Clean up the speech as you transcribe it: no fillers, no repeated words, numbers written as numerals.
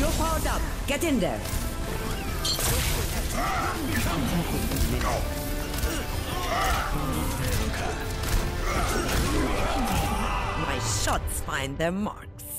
You're powered up. Get in there. My shots find their marks.